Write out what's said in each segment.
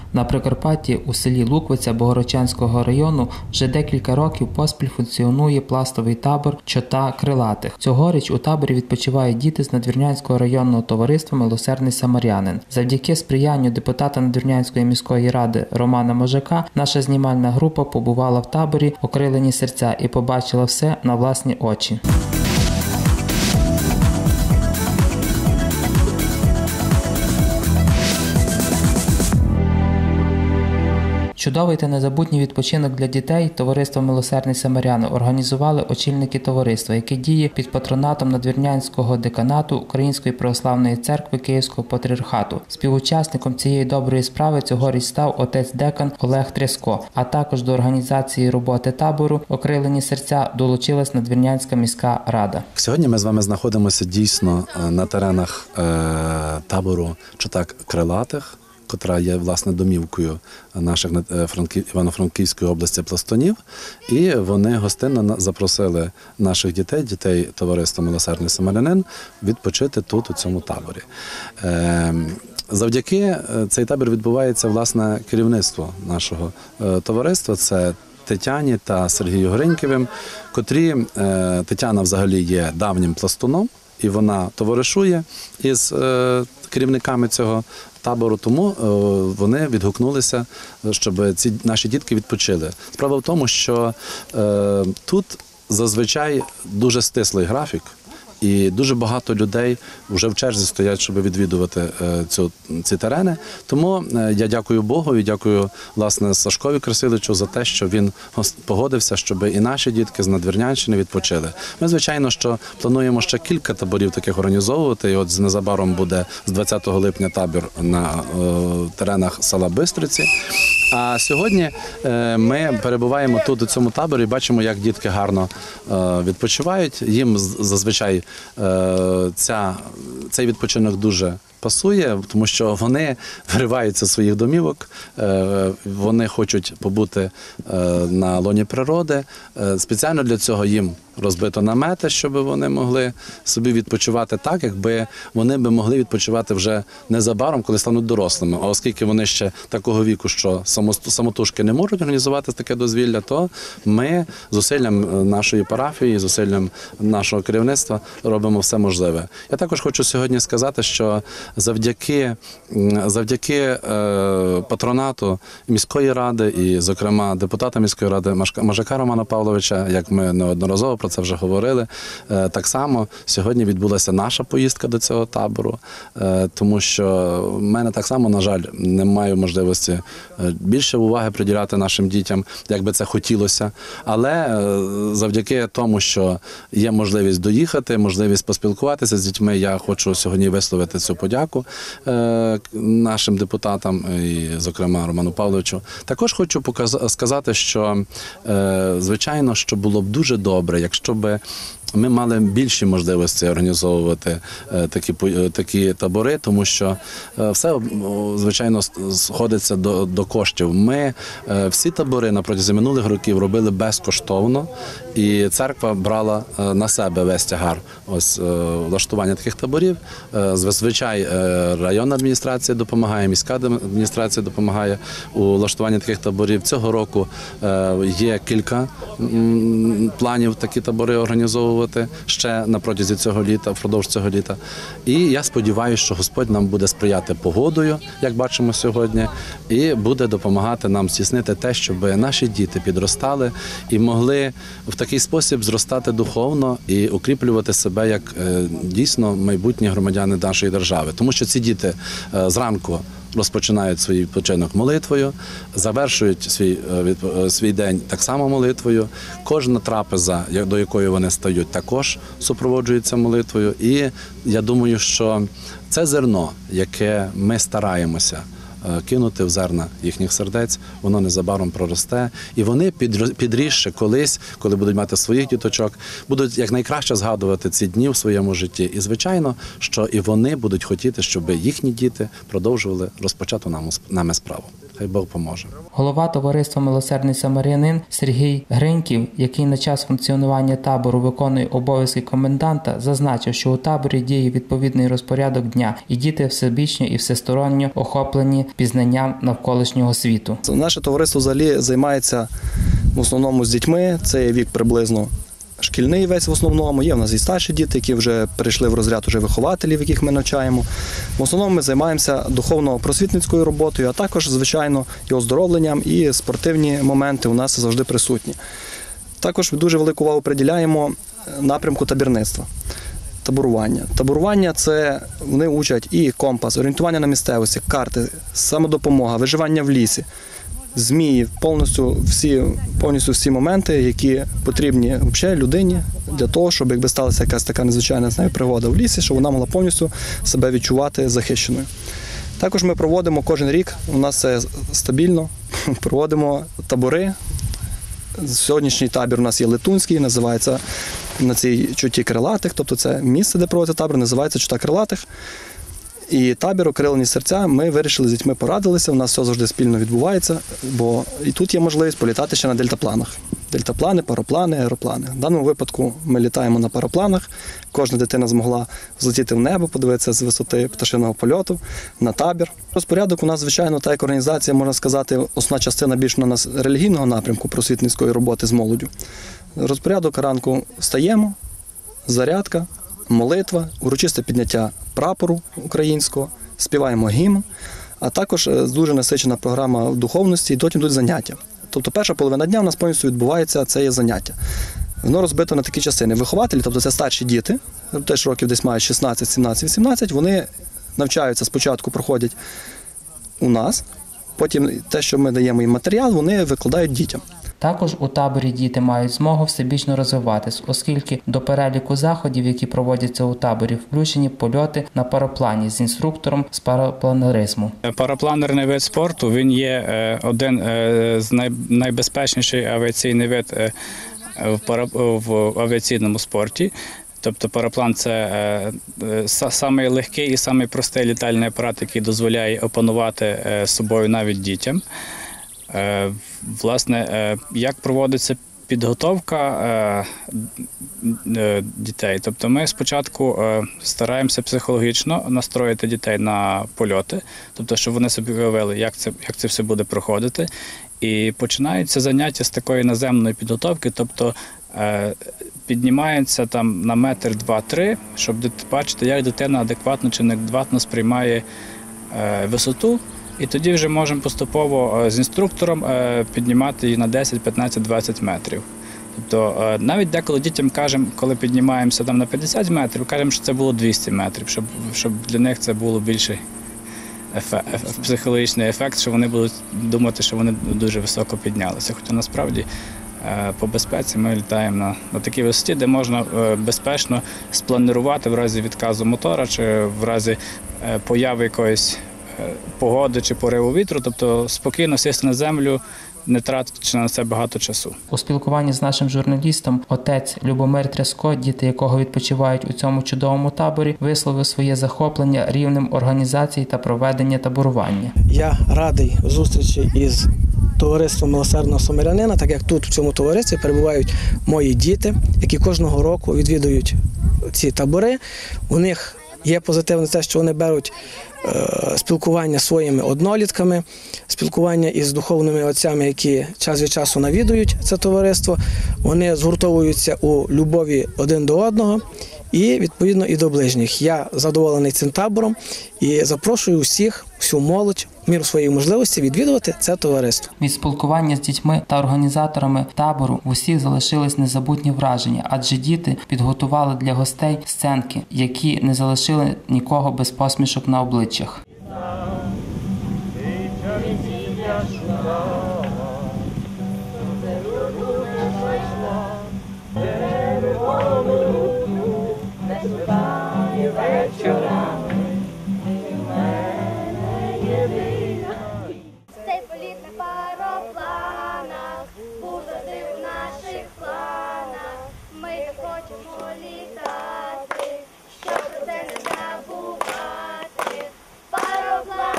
На Прикарпатті у селі Луквиця Богородчанського району вже декілька років поспіль функціонує пластовий табор «Чота крилатих». Цьогоріч у таборі відпочивають діти з Надвірнянського районного товариства «Милосердний самарянин». Завдяки сприянню депутата Надвірнянської міської ради Романа Можака наша знімальна група побувала в таборі «Окрилені серця» і побачила все на власні очі. Чудовий та незабутній відпочинок для дітей товариство «Милосердний самарянин» організували очільники товариства, яке діє під патронатом Надвірнянського деканату Української православної церкви Київського патріархату. Співучасником цієї доброї справи цьогоріч став отець-декан Олег Тряско, а також до організації роботи табору «Окрилені серця» долучилась Надвірнянська міська рада. Сьогодні ми з вами знаходимося дійсно на теренах табору «Чота крилатих», котра є, власне, домівкою наших Івано-Франківської області пластунів. І вони гостинно запросили наших дітей товариства «Милосердний самарянин» відпочити тут, у цьому таборі. Завдяки цей табір відбувається, власне, керівництво нашого товариства. Це Тетяні та Сергію Гриньківим, котрі, Тетяна взагалі є давнім пластуном, і вона товаришує із керівниками цього табору, тому вони відгукнулися, щоб ці наші дітки відпочили. Справа в тому, що тут зазвичай дуже стислий графік, і дуже багато людей вже в черзі стоять, щоб відвідувати ці терени. Тому я дякую Богу і дякую, власне, Сашкові Красиличу за те, що він погодився, щоб і наші дітки з Надвірнянщини відпочили. Ми, звичайно, що плануємо ще кілька таборів таких організовувати. І от незабаром буде з 20 липня табір на теренах села Бистриці. А сьогодні ми перебуваємо тут, у цьому таборі, і бачимо, як дітки гарно відпочивають. Їм зазвичай цей відпочинок дуже пасує, тому що вони вириваються з своїх домівок, вони хочуть побути на лоні природи. Спеціально для цього їм розбито намети, щоб вони могли собі відпочивати так, якби вони б могли відпочивати вже незабаром, коли стануть дорослими. А оскільки вони ще такого віку, що самотужки не можуть організувати таке дозвілля, то ми зусиллям нашої парафії, зусиллям нашого керівництва робимо все можливе. Я також хочу сьогодні сказати, що завдяки патронату міської ради і, зокрема, депутата міської ради Можака Романа Павловича, як ми неодноразово про це вже говорили, так само сьогодні відбулася наша поїздка до цього табору, тому що в мене так само, на жаль, немає можливості більше уваги приділяти нашим дітям, як би це хотілося. Але завдяки тому, що є можливість доїхати, можливість поспілкуватися з дітьми, я хочу сьогодні висловити цю подяку нашим депутатам, і, зокрема, Роману Павловичу. Також хочу сказати, що, звичайно, що було б дуже добре, якщо б ми мали більші можливості організовувати такі табори, тому що все, звичайно, сходиться до коштів. Ми всі табори на протязі минулих років робили безкоштовно, і церква брала на себе весь тягар влаштування таких таборів. Зазвичай районна адміністрація допомагає, міська адміністрація допомагає у влаштуванні таких таборів. Цього року є кілька планів такі табори організовувати ще на протязі цього літа, впродовж цього літа. І я сподіваюся, що Господь нам буде сприяти погодою, як бачимо сьогодні, і буде допомагати нам здійснити те, щоб наші діти підростали і могли в такий спосіб зростати духовно і укріплювати себе як дійсно майбутні громадяни нашої держави. Тому що ці діти зранку розпочинають свій відпочинок молитвою, завершують свій день так само молитвою. Кожна трапеза, до якої вони стають, також супроводжується молитвою. І я думаю, що це зерно, яке ми стараємося кинути в зерна їхніх сердець, воно незабаром проросте. І вони, підрісши колись, коли будуть мати своїх діточок, будуть якнайкраще згадувати ці дні в своєму житті. І, звичайно, що і вони будуть хотіти, щоб їхні діти продовжували розпочату нами справу. Хай Бог поможе. Голова товариства «Милосердний самарянин» Сергій Гриньків, який на час функціонування табору виконує обов'язки коменданта, зазначив, що у таборі діє відповідний розпорядок дня, і діти всебічно і всесторонньо охоплені пізнанням навколишнього світу. Наше товариство взагалі займається в основному з дітьми, це є вік приблизно шкільний весь в основному, є в нас і старші діти, які вже перейшли в розряд уже вихователів, яких ми навчаємо. В основному ми займаємося духовно-просвітницькою роботою, а також, звичайно, і оздоровленням, і спортивні моменти у нас завжди присутні. Також дуже велику увагу приділяємо напрямку табірництва, таборування. Таборування – це вони учать і компас, орієнтування на місцевості, карти, самодопомога, виживання в лісі, змії, повністю всі моменти, які потрібні взагалі людині для того, щоб якби сталася якась така незвичайна пригода в лісі, щоб вона могла повністю себе відчувати захищеною. Також ми проводимо кожен рік, у нас це стабільно, проводимо табори. Сьогоднішній табір у нас є Летунський, називається на цій чуті крилатих, тобто це місце, де проводиться табір, називається чута крилатих. І табір «Окрилені серця» ми вирішили з дітьми порадилися, у нас все завжди спільно відбувається, бо і тут є можливість політати ще на дельтапланах. Дельтаплани, пароплани, аероплани. В даному випадку ми літаємо на паропланах, кожна дитина змогла злетіти в небо, подивитися з висоти пташиного польоту, на табір. Розпорядок у нас, звичайно, так як організація, можна сказати, основна частина більш на нас релігійного напрямку просвітницької роботи з молоддю. Розпорядок ранку встаємо, зарядка, молитва, урочисте підняття прапору українського, співаємо гімн, а також дуже насичена програма духовності, і потім йдуть заняття. Тобто перша половина дня у нас повністю відбувається, це є заняття. Воно розбито на такі частини. Вихователі, тобто це старші діти, теж років десь мають 16, 17, 18, вони навчаються, спочатку проходять у нас, потім те, що ми даємо їм матеріал, вони викладають дітям. Також у таборі діти мають змогу всебічно розвиватись, оскільки до переліку заходів, які проводяться у таборі, включені польоти на параплані з інструктором з парапланеризму. Парапланерний вид спорту, він є один з найбезпечніший авіаційний вид в авіаційному спорті. Тобто параплан – це самий легкий і самий простий літальний апарат, який дозволяє опанувати собою навіть дітям. Власне, як проводиться підготовка дітей? Тобто ми спочатку стараємося психологічно настроїти дітей на польоти, тобто щоб вони собі уявили, як це все буде проходити. І починаються заняття з такої наземної підготовки, тобто піднімається там на метр, два, три, щоб бачити, як дитина адекватно чи неадекватно сприймає висоту. І тоді вже можемо поступово з інструктором піднімати її на 10, 15, 20 метрів. Тобто навіть деколи дітям кажемо, коли піднімаємося там на 50 метрів, кажемо, що це було 200 метрів, щоб для них це було більший психологічний ефект, що вони будуть думати, що вони дуже високо піднялися. Хоча насправді по безпеці ми літаємо на такій висоті, де можна безпечно спланувати в разі відказу мотора чи в разі появи якоїсь погоди чи пориву вітру, тобто спокійно сісти на землю, не тратячи на це багато часу. У спілкуванні з нашим журналістом отець Любомир Тряско, діти якого відпочивають у цьому чудовому таборі, висловив своє захоплення рівнем організації та проведення таборування. Я радий зустрічі із товариством «Милосердного самарянина», так як тут в цьому товаристві перебувають мої діти, які кожного року відвідують ці табори. У них є позитивне те, що вони беруть спілкування з своїми однолітками, спілкування із духовними отцями, які час від часу навідують це товариство. Вони згуртовуються у любові один до одного і, відповідно, і до ближніх. Я задоволений цим табором і запрошую усіх, всю молодь, в міру своєї можливості відвідувати це товариство. Від спілкування з дітьми та організаторами табору в усіх залишились незабутні враження, адже діти підготували для гостей сценки, які не залишили нікого без посмішок на обличчях. Цей політ на паропланах був завжди в наших планах. Ми хочемо літати, щоб про це не забувати. Пароплан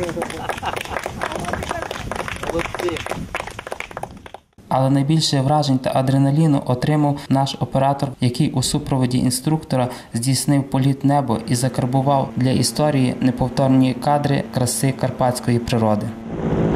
Але найбільше вражень та адреналіну отримав наш оператор, який у супроводі інструктора здійснив політ небо і закарбував для історії неповторні кадри краси карпатської природи.